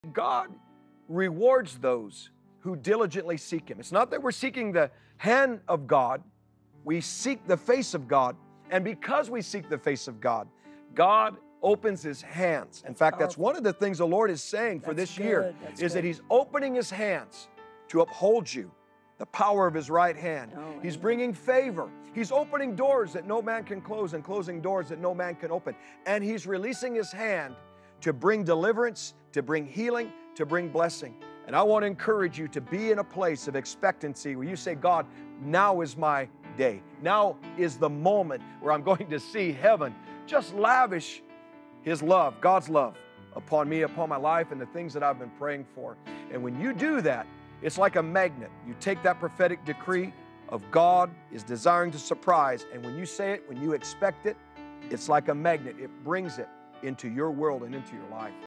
God rewards those who diligently seek Him. It's not that we're seeking the hand of God, we seek the face of God. And because we seek the face of God, God opens His hands. In fact, that's one of the things the Lord is saying for this year, is that He's opening His hands to uphold you, the power of His right hand. He's bringing favor. He's opening doors that no man can close and closing doors that no man can open. And He's releasing His hand to bring deliverance, to bring healing, to bring blessing. And I want to encourage you to be in a place of expectancy where you say, God, now is my day. Now is the moment where I'm going to see heaven just lavish His love, God's love, upon me, upon my life, and the things that I've been praying for. And when you do that, it's like a magnet. You take that prophetic decree of God is desiring to surprise, and when you say it, when you expect it, it's like a magnet. It brings it into your world and into your life.